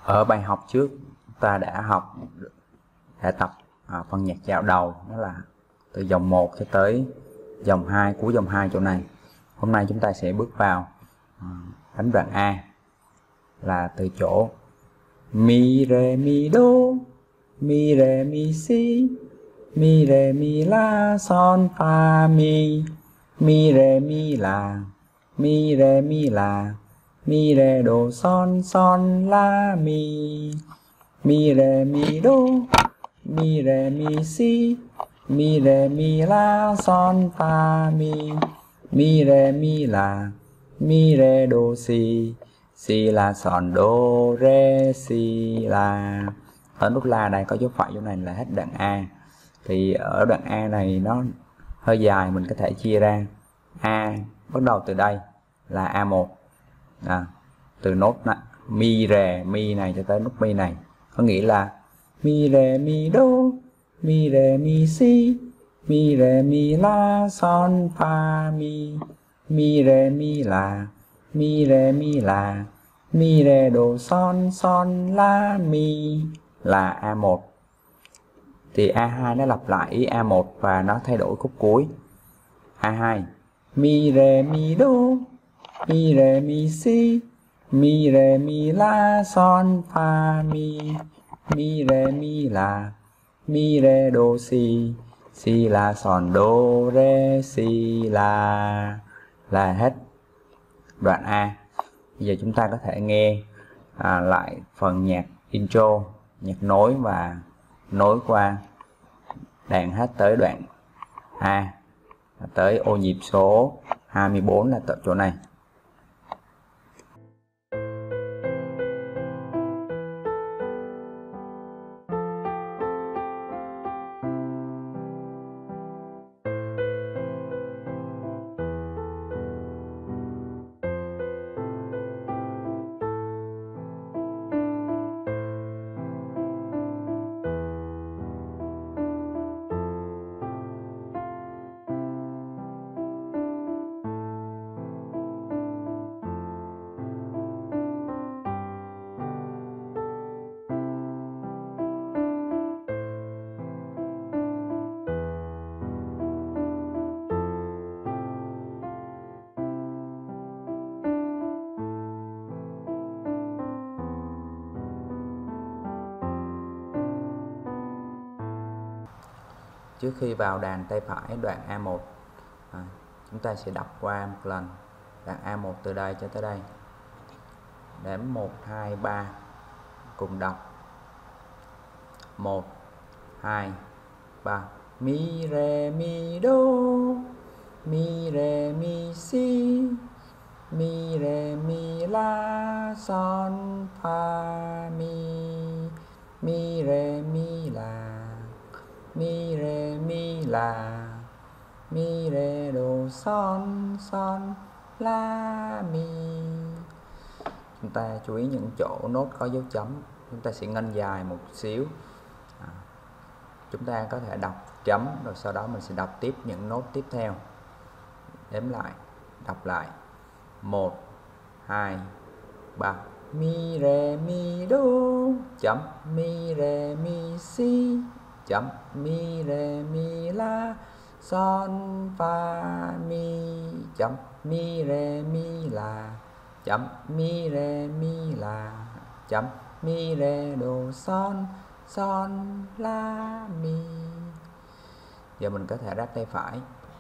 Ở bài học trước ta đã tập phân nhạc dạo đầu, đó là từ dòng 1 cho tới dòng 2, cuối dòng 2 chỗ này. Hôm nay chúng ta sẽ bước vào đánh đoạn A là từ chỗ mi re mi do, mi re mi si, mi re mi la son fa mi, mi re mi la, mi re mi la, mi re do son son la mi, mi re mi do, mi re mi si, mi re mi la son fa mi, mi re mi la, mi re do si, si la son do re si la. Ở nút la đây có dấu phẩy chỗ này là hết đoạn A. Thì ở đoạn A này nó hơi dài, mình có thể chia ra. A bắt đầu từ đây là A1, từ nốt mi rè mi này cho tới nút mi này, có nghĩa là mi rè mi do, mi rè mi si, mi rè mi la son fa mi, mi rè mi la, mi rè mi la, mi rè do son son la mi là A1. Thì A2 nó lặp lại ý A1 và nó thay đổi khúc cuối. A2 mi re mi do, mi re mi si, mi re mi la son fa mi, mi re mi la, mi re do si, si la son do re si la, là hết đoạn A. Bây giờ chúng ta có thể nghe lại phần nhạc intro, nhạc nối và nối qua đàn hết tới đoạn A, tới ô nhịp số 24 là tại chỗ này. Trước khi vào đàn tay phải đoạn A1, chúng ta sẽ đọc qua một lần đoạn A1 từ đây cho tới đây. Đếm 1, 2, 3 cùng đọc. 1, 2, 3. Mi re mi do, mi re mi si, mi re mi la son fa mi, mi re mi la, mi re mi la, mi re do son son la mi. Chúng ta chú ý những chỗ nốt có dấu chấm, chúng ta sẽ ngân dài một xíu. Chúng ta có thể đọc chấm rồi sau đó mình sẽ đọc tiếp những nốt tiếp theo. Đếm lại, đọc lại. 1, 2, 3. Mi re mi do chấm, mi re mi si chấm, mi re mi la son fa mi chấm, mi re mi la chấm, mi re mi la chấm, mi re do son son la mi. Giờ mình có thể ráp tay phải.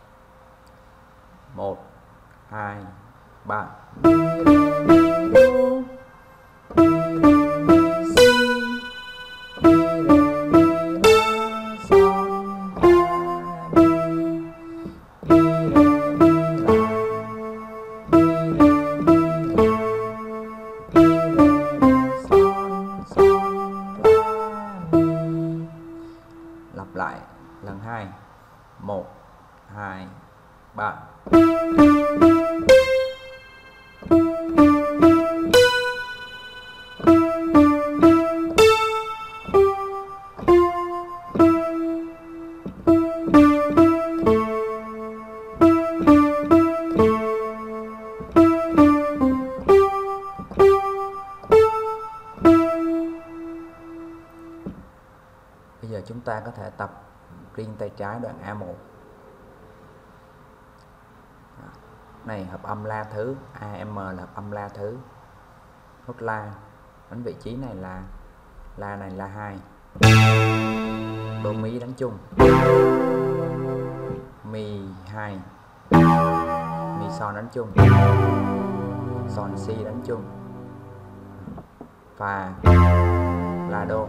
1, 2, 3. Mi re mi do, mi re mi si, mi re lại lần 2. 1, 2, 3. chúng ta có thể tập riêng tay trái đoạn A1. Này hợp âm la thứ, AM là hợp âm la thứ. Nốt la đánh vị trí này là la này la 2. Đô mi đánh chung. Mi 2. Mi son đánh chung. Son si đánh chung. Fa la đô.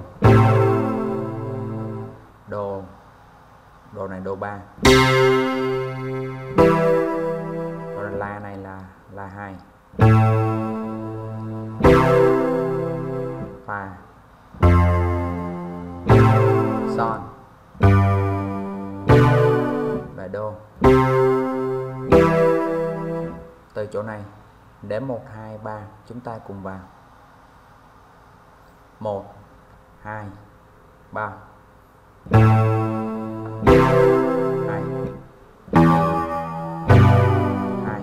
Đô này đô 3. Còn la này là la 2. Fa son và đô. Từ chỗ này đếm 1 2 3 chúng ta cùng vào. 1 2 3 2 2 2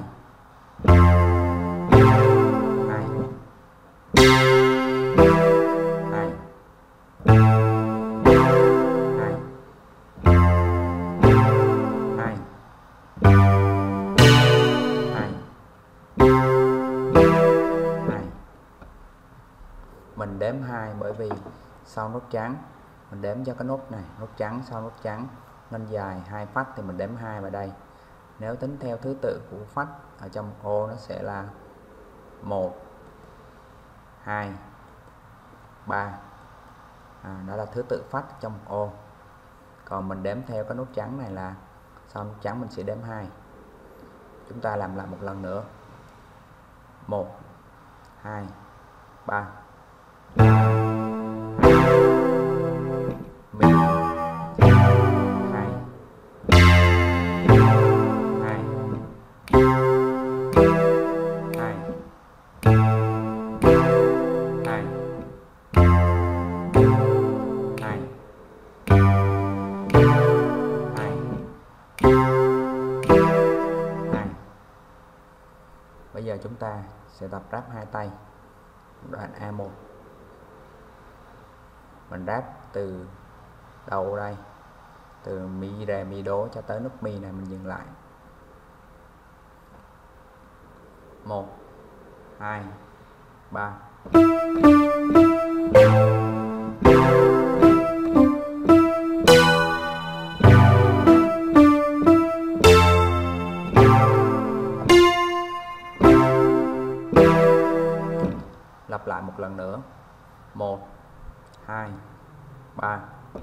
mình đếm 2 bởi vì sau nốt trắng mình đếm cho cái nốt này, nốt trắng sau nốt trắng ngân dài 2 phách thì mình đếm 2 vào đây. Nếu tính theo thứ tự của phách ở trong ô nó sẽ là 1 2 3. Đó là thứ tự phách trong ô. Còn mình đếm theo cái nốt trắng này là sau nốt trắng mình sẽ đếm 2. Chúng ta làm lại một lần nữa. 1 2 3 mi 2 2 2 2 2. Bây giờ chúng ta sẽ tập ráp hai tay đoạn A1. Mình ráp từ đầu đây, từ mi rè mi đố cho tới nốt mi này mình dừng lại. 1 2 3. Lặp lại một lần nữa. 1 2 3.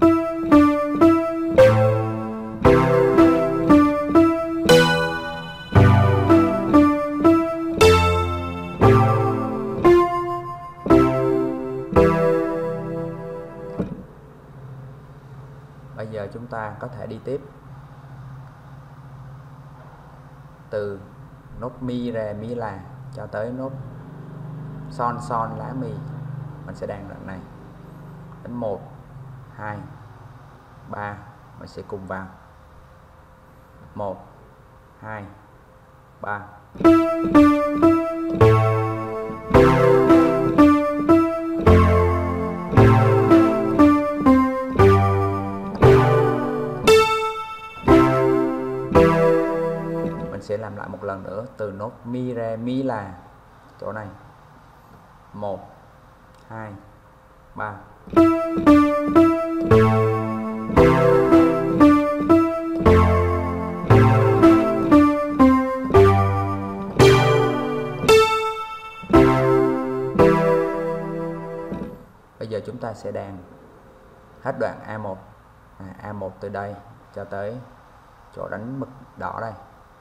Bây giờ chúng ta có thể đi tiếp từ nốt mi rè mi là cho tới nốt son son lá mi. Mình sẽ đàn đoạn này. Đến 1 2 3 mình sẽ cùng vào. 1 2 3. Mình sẽ làm lại một lần nữa từ nốt mi rè mi là chỗ này. 1 2 3. Bây giờ chúng ta sẽ đàn hết đoạn A1. A1 từ đây cho tới chỗ đánh mực đỏ đây.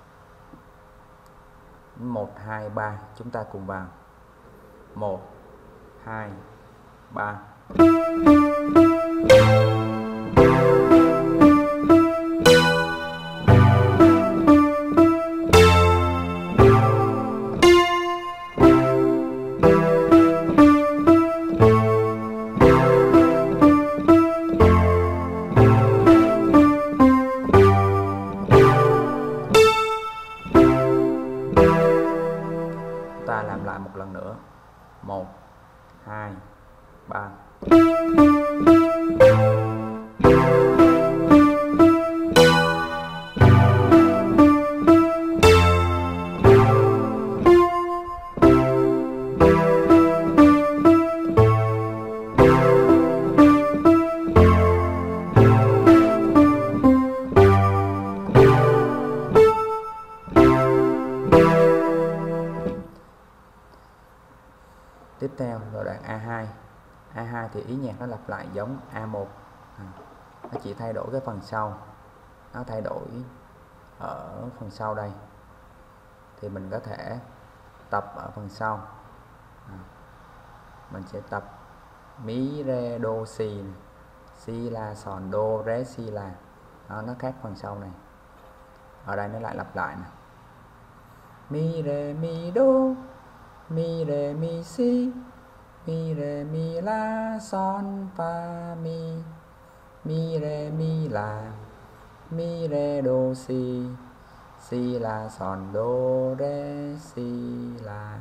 1 2 3 chúng ta cùng vào. 1 2 3. Ta làm lại một lần nữa. 1 2 3. rồi đoạn A2. A2 thì ý nhạc nó lặp lại giống A1, nó chỉ thay đổi cái phần sau, nó thay đổi ở phần sau đây, thì mình có thể tập ở phần sau. Mình sẽ tập mi re đô si, si la son đô ré si la, nó khác phần sau này. Ở đây nó lại lặp lại nè, mi re mi đô, mi re mi si, mi re mi la son fa mi, mi re mi la, mi re đô si, si la son đô ré si la.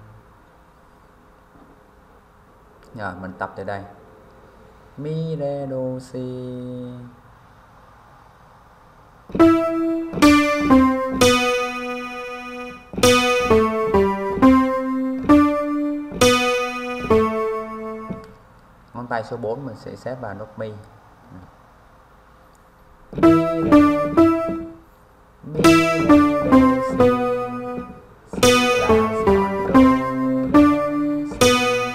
Rồi mình tập từ đây, mi re đô si. Ngón tay số 4 mình sẽ xếp vào nốt mi. Mi re đô si, si la son đô ré si.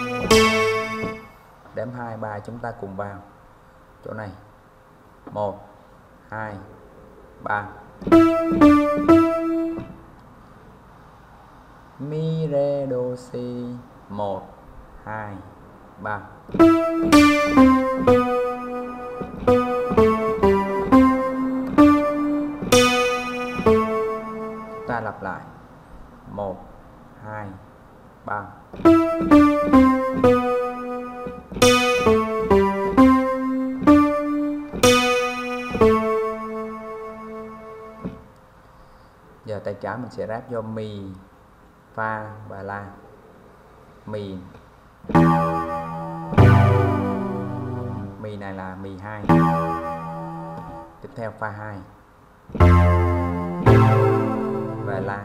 Đếm 2 3 chúng ta cùng vào chỗ này. 1 2 3. Mi re đô si 1 2 3. Ta lặp lại 1 2 3. Giờ tay trái mình sẽ ráp vô mi, fa và la. Mi này là mi 2. Tiếp theo fa 2 và la.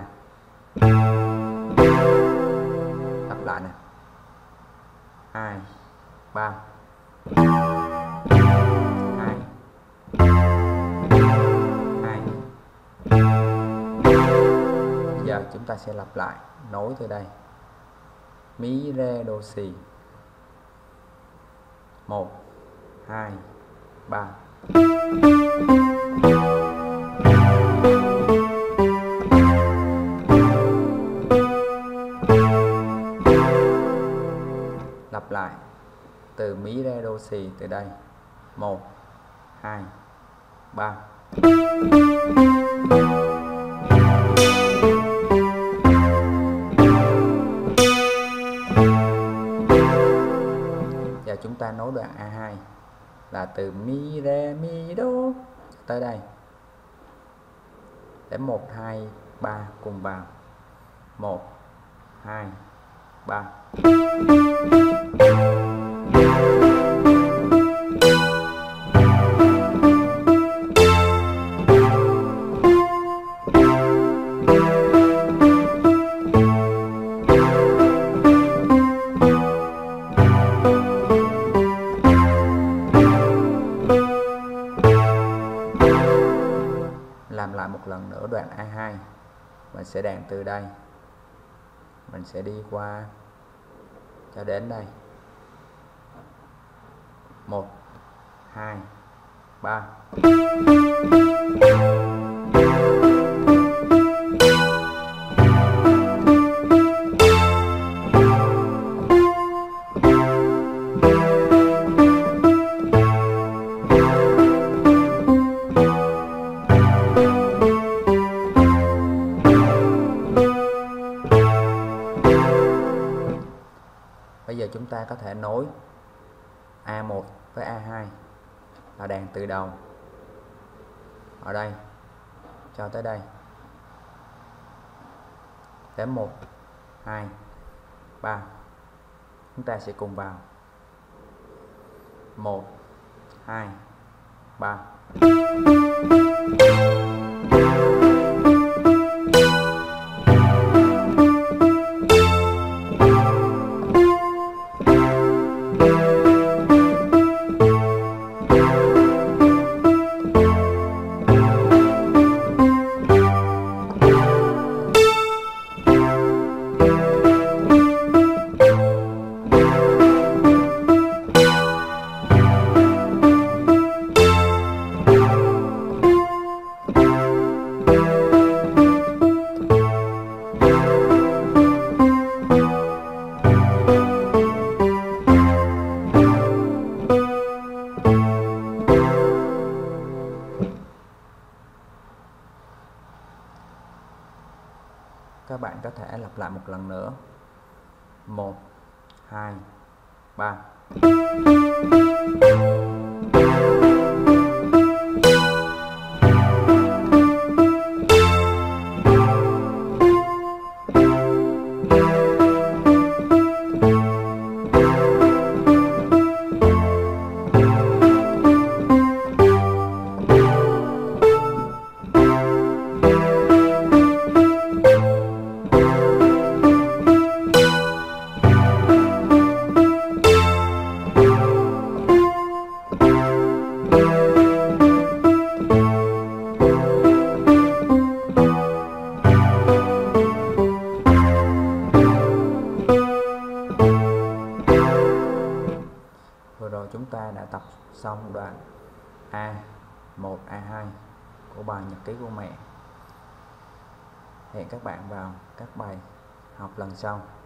Lặp lại nè, 2 3 2 2. Giờ chúng ta sẽ lặp lại, nối từ đây, mi re đô si 1 2 3. Lặp lại từ mi re đô si từ đây, 1 2 3. Giờ chúng ta nối đoạn A2 là từ mi re mi đô tới đây. Để 1 2 3 cùng vào. 1 2 3. Làm lại một lần nữa đoạn A2. Mình sẽ đàn từ đây, mình sẽ đi qua cho đến đây. 1 2 3. Bây giờ chúng ta có thể nối A1 với A2 là đàn từ đầu ở đây cho tới đây. Đếm 1 2 3. Chúng ta sẽ cùng vào. 1 2 3. các bạn có thể lặp lại một lần nữa. 1 2 3. Vừa rồi chúng ta đã tập xong đoạn A1, A2 của bài nhật ký của mẹ. Hẹn các bạn vào các bài học lần sau.